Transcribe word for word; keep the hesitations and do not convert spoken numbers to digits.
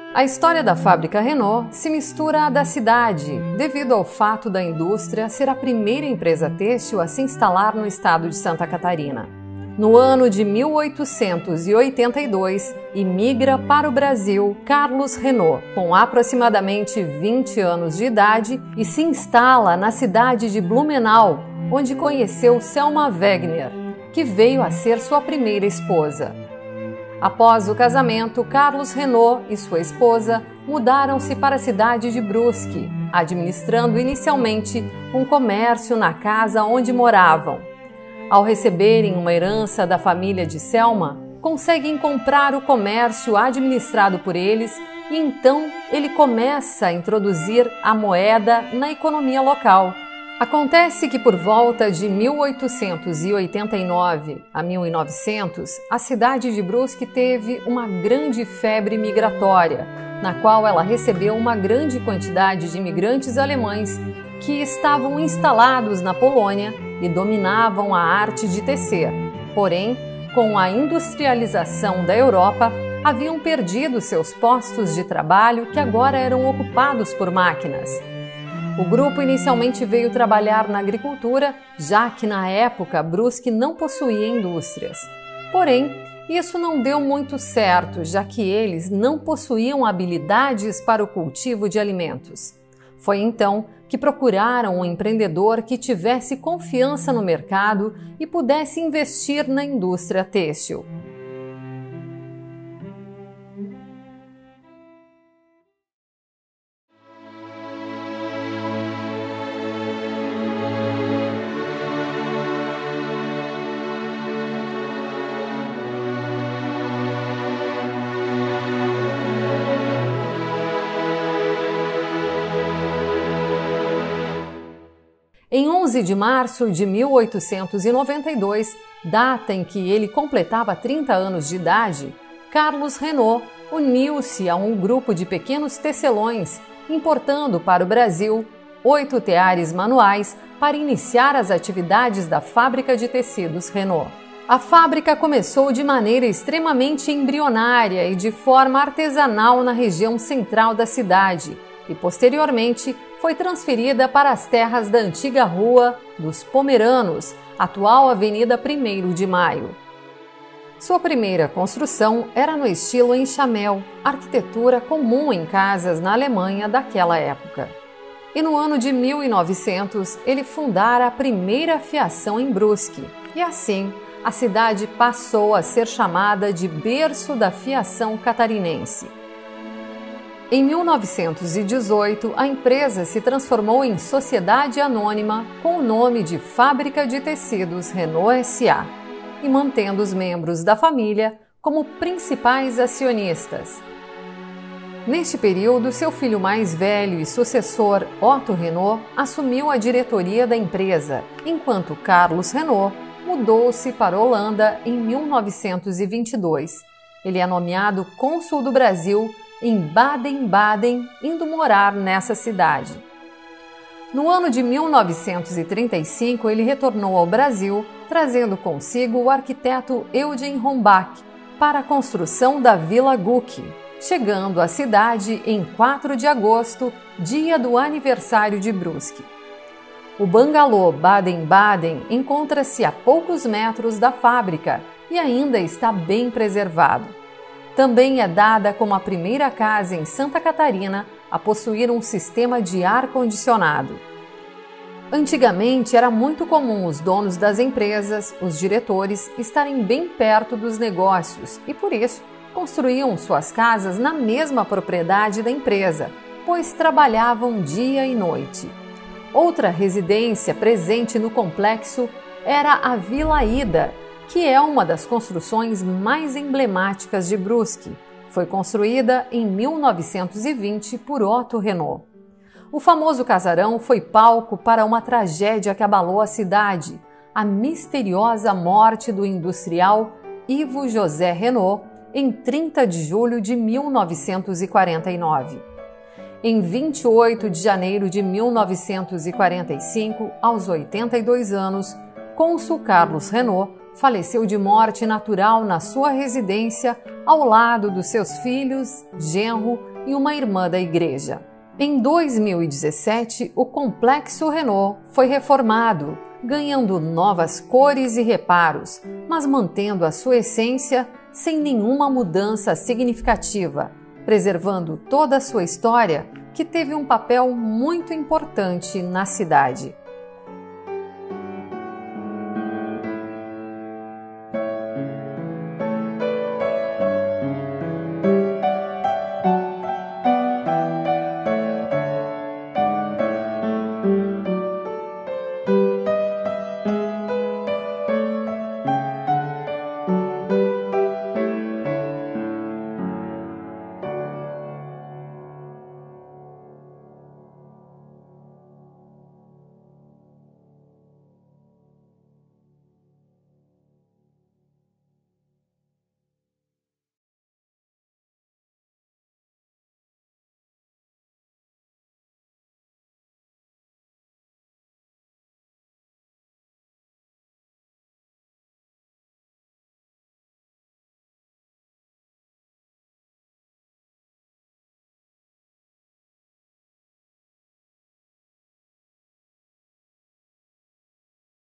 A história da fábrica Renault se mistura à da cidade, devido ao fato da indústria ser a primeira empresa têxtil a se instalar no estado de Santa Catarina. No ano de mil oitocentos e oitenta e dois, imigra para o Brasil Carlos Renault, com aproximadamente vinte anos de idade, e se instala na cidade de Blumenau, onde conheceu Selma Wegener, que veio a ser sua primeira esposa. Após o casamento, Carlos Renault e sua esposa mudaram-se para a cidade de Brusque, administrando inicialmente um comércio na casa onde moravam. Ao receberem uma herança da família de Selma, conseguem comprar o comércio administrado por eles e então ele começa a introduzir a moeda na economia local. Acontece que por volta de mil oitocentos e oitenta e nove a mil e novecentos, a cidade de Brusque teve uma grande febre migratória, na qual ela recebeu uma grande quantidade de imigrantes alemães que estavam instalados na Polônia e dominavam a arte de tecer. Porém, com a industrialização da Europa, haviam perdido seus postos de trabalho que agora eram ocupados por máquinas. O grupo inicialmente veio trabalhar na agricultura, já que na época Brusque não possuía indústrias. Porém, isso não deu muito certo, já que eles não possuíam habilidades para o cultivo de alimentos. Foi então que procuraram um empreendedor que tivesse confiança no mercado e pudesse investir na indústria têxtil. Em onze de março de mil oitocentos e noventa e dois, data em que ele completava trinta anos de idade, Carlos Renault uniu-se a um grupo de pequenos tecelões, importando para o Brasil oito teares manuais para iniciar as atividades da fábrica de tecidos Renault. A fábrica começou de maneira extremamente embrionária e de forma artesanal na região central da cidade e, posteriormente, foi transferida para as terras da antiga Rua dos Pomeranos, atual Avenida primeiro de Maio. Sua primeira construção era no estilo enxamel, arquitetura comum em casas na Alemanha daquela época. E no ano de mil e novecentos, ele fundara a primeira fiação em Brusque, e assim a cidade passou a ser chamada de berço da fiação catarinense. Em mil novecentos e dezoito, a empresa se transformou em sociedade anônima com o nome de Fábrica de Tecidos Renault S A e mantendo os membros da família como principais acionistas. Neste período, seu filho mais velho e sucessor, Otto Renault, assumiu a diretoria da empresa, enquanto Carlos Renault mudou-se para a Holanda em mil novecentos e vinte e dois. Ele é nomeado cônsul do Brasil em Baden-Baden, indo morar nessa cidade. No ano de mil novecentos e trinta e cinco, ele retornou ao Brasil, trazendo consigo o arquiteto Eugen Rombach para a construção da Vila Guck, chegando à cidade em quatro de agosto, dia do aniversário de Brusque. O bangalô Baden-Baden encontra-se a poucos metros da fábrica e ainda está bem preservado. Também é dada como a primeira casa em Santa Catarina a possuir um sistema de ar-condicionado. Antigamente era muito comum os donos das empresas, os diretores, estarem bem perto dos negócios e, por isso, construíam suas casas na mesma propriedade da empresa, pois trabalhavam dia e noite. Outra residência presente no complexo era a Vila Ida, que é uma das construções mais emblemáticas de Brusque. Foi construída em mil novecentos e vinte por Otto Renault. O famoso casarão foi palco para uma tragédia que abalou a cidade, a misteriosa morte do industrial Ivo José Renault em trinta de julho de mil novecentos e quarenta e nove. Em vinte e oito de janeiro de mil novecentos e quarenta e cinco, aos oitenta e dois anos, cônsul Carlos Renault faleceu de morte natural na sua residência ao lado dos seus filhos, genro e uma irmã da igreja. Em dois mil e dezessete, o Complexo Renault foi reformado, ganhando novas cores e reparos, mas mantendo a sua essência sem nenhuma mudança significativa, preservando toda a sua história, que teve um papel muito importante na cidade.